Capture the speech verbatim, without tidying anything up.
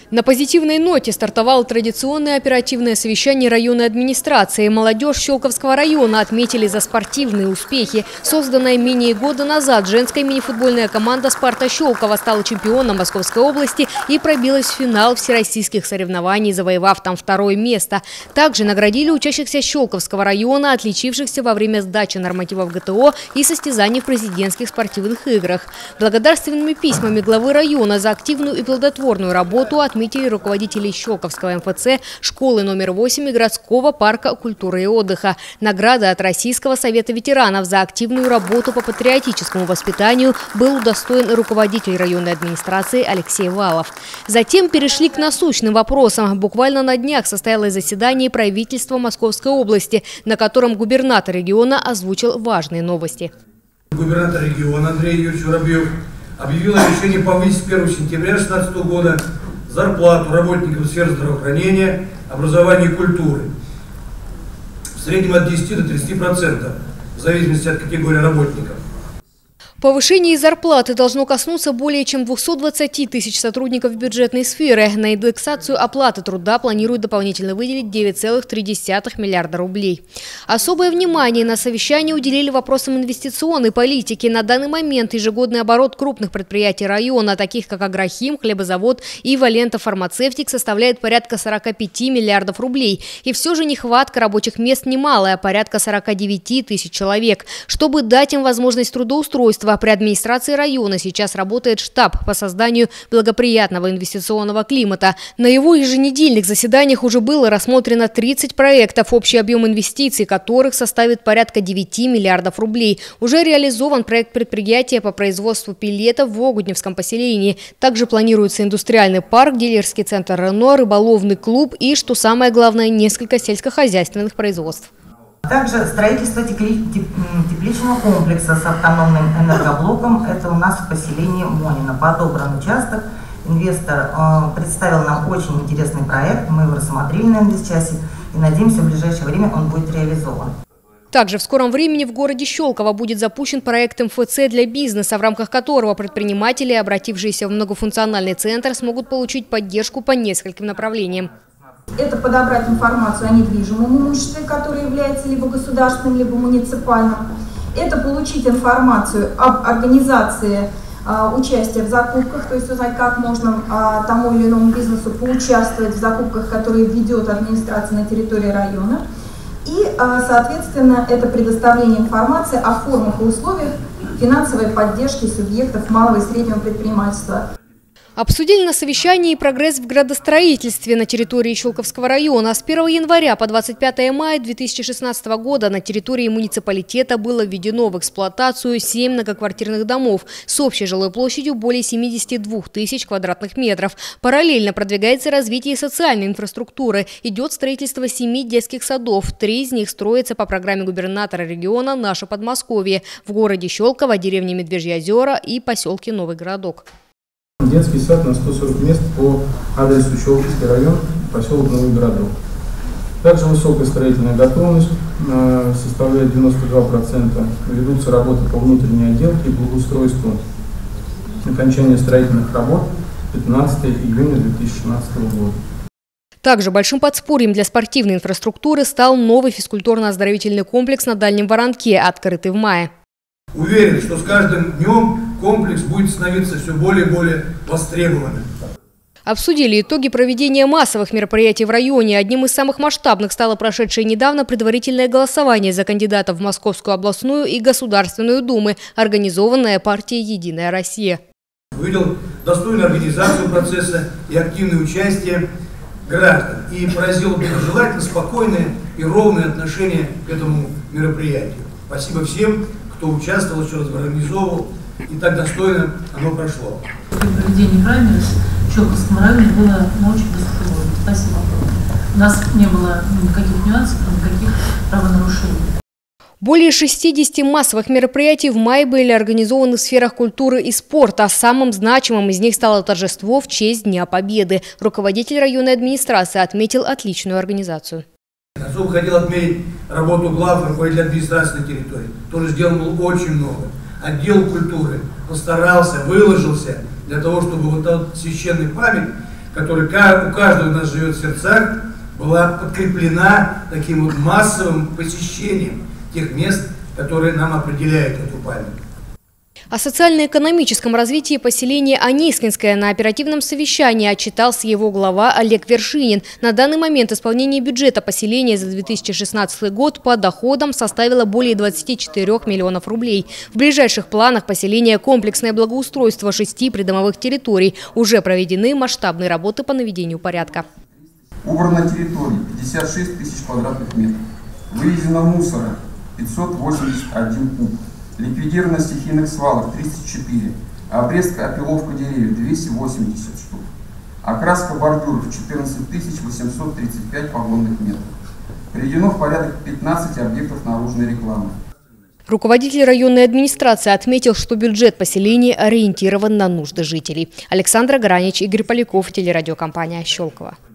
На позитивной ноте стартовало традиционное оперативное совещание районной администрации. Молодежь Щелковского района отметили за спортивные успехи. Созданная менее года назад женская мини-футбольная команда «Спарта Щелково» стала чемпионом Московской области и пробилась в финал всероссийских соревнований, завоевав там второе место. Также наградили учащихся Щелковского района, отличившихся во время сдачи нормативов ГТО и состязаний в президентских спортивных играх. Благодарственными письмами главы района за активную и плодотворную работу отметили Отметили руководители Щелковского эм эф цэ, школы номер восемь и городского парка культуры и отдыха. Награда от Российского совета ветеранов за активную работу по патриотическому воспитанию был удостоен руководитель районной администрации Алексей Валов. Затем перешли к насущным вопросам. Буквально на днях состоялось заседание правительства Московской области, на котором губернатор региона озвучил важные новости. Губернатор региона Андрей Юрьевич Воробьев объявил о решении повысить с первого сентября две тысячи шестнадцатого года зарплату работников сферы здравоохранения, образования и культуры в среднем от десяти до тридцати процентов, в зависимости от категории работников. Повышение зарплаты должно коснуться более чем двухсот двадцати тысяч сотрудников бюджетной сферы. На индексацию оплаты труда планируют дополнительно выделить девять целых три десятых миллиарда рублей. Особое внимание на совещании уделили вопросам инвестиционной политики. На данный момент ежегодный оборот крупных предприятий района, таких как Агрохим, хлебозавод и Валента Фармацевтик, составляет порядка сорока пяти миллиардов рублей. И все же нехватка рабочих мест немалая, порядка сорока девяти тысяч человек. Чтобы дать им возможность трудоустройства, при администрации района сейчас работает штаб по созданию благоприятного инвестиционного климата. На его еженедельных заседаниях уже было рассмотрено тридцать проектов, общий объем инвестиций которых составит порядка девяти миллиардов рублей. Уже реализован проект предприятия по производству пеллетов в Огудневском поселении. Также планируется индустриальный парк, дилерский центр Рено, рыболовный клуб и, что самое главное, несколько сельскохозяйственных производств. Также строительство тепличного комплекса с автономным энергоблоком. Это у нас в поселении Монино. Подобран участок. Инвестор э, представил нам очень интересный проект. Мы его рассмотрели на инвестчасе и надеемся, в ближайшее время он будет реализован. Также в скором времени в городе Щелково будет запущен проект эм эф цэ для бизнеса, в рамках которого предприниматели, обратившиеся в многофункциональный центр, смогут получить поддержку по нескольким направлениям. Это подобрать информацию о недвижимом имуществе, которое является либо государственным, либо муниципальным. Это получить информацию об организации а, участия в закупках, то есть узнать, как можно а, тому или иному бизнесу поучаствовать в закупках, которые ведет администрация на территории района. И, а, соответственно, это предоставление информации о формах и условиях финансовой поддержки субъектов малого и среднего предпринимательства. Обсудили на совещании прогресс в градостроительстве на территории Щелковского района. С первого января по двадцать пятое мая две тысячи шестнадцатого года на территории муниципалитета было введено в эксплуатацию семь многоквартирных домов с общей жилой площадью более семидесяти двух тысяч квадратных метров. Параллельно продвигается развитие социальной инфраструктуры. Идет строительство семи детских садов. Три из них строятся по программе губернатора региона «Наше Подмосковье» в городе Щелково, деревне Медвежьи озера и поселке Новый Городок. Детский сад на сто сорок мест по адресу Щелковский район, поселок Новый Городок. Также высокая строительная готовность э, составляет девяносто два процента. Ведутся работы по внутренней отделке и благоустройству. Окончание строительных работ пятнадцатого июня две тысячи шестнадцатого года. Также большим подспорьем для спортивной инфраструктуры стал новый физкультурно-оздоровительный комплекс на Дальнем Воронке, открытый в мае. Уверен, что с каждым днем комплекс будет становиться все более и более востребованным. Обсудили итоги проведения массовых мероприятий в районе. Одним из самых масштабных стало прошедшее недавно предварительное голосование за кандидатов в Московскую областную и Государственную Думы, организованное партией «Единая Россия». Увидел достойную организацию процесса и активное участие граждан. И поразило желательно спокойное и ровное отношение к этому мероприятию. Спасибо всем, кто участвовал, еще раз организовывал, и так достойно оно прошло. Проведение праймериз в Щелковском районе было на очень высоком уровне. Спасибо. У нас не было никаких нюансов, никаких правонарушений. Более шестидесяти массовых мероприятий в мае были организованы в сферах культуры и спорта. Самым значимым из них стало торжество в честь Дня Победы. Руководитель районной администрации отметил отличную организацию. Особо хотел отметить работу глав руководителя администрации на территории. Тоже сделал очень много. Отдел культуры постарался, выложился для того, чтобы вот этот священный память которая у каждого из нас живет в сердцах, была подкреплена таким вот массовым посещением тех мест, которые нам определяют эту память. О социально-экономическом развитии поселения Анискинское на оперативном совещании отчитался его глава Олег Вершинин. На данный момент исполнение бюджета поселения за две тысячи шестнадцатый год по доходам составило более двадцати четырёх миллионов рублей. В ближайших планах поселения комплексное благоустройство шести придомовых территорий. Уже проведены масштабные работы по наведению порядка. Убрано территории пятьдесят шесть тысяч квадратных метров. Вывезено мусора пятьсот восемьдесят один куб. Ликвидировано стихийных свалок тридцать четыре. Обрезка, опиловка деревьев двести восемьдесят штук. Окраска бордюров четырнадцать тысяч восемьсот тридцать пять погонных метров. Приведено в порядок пятнадцать объектов наружной рекламы. Руководитель районной администрации отметил, что бюджет поселения ориентирован на нужды жителей. Александра Гранич, Игорь Поляков, телерадиокомпания «Щелково».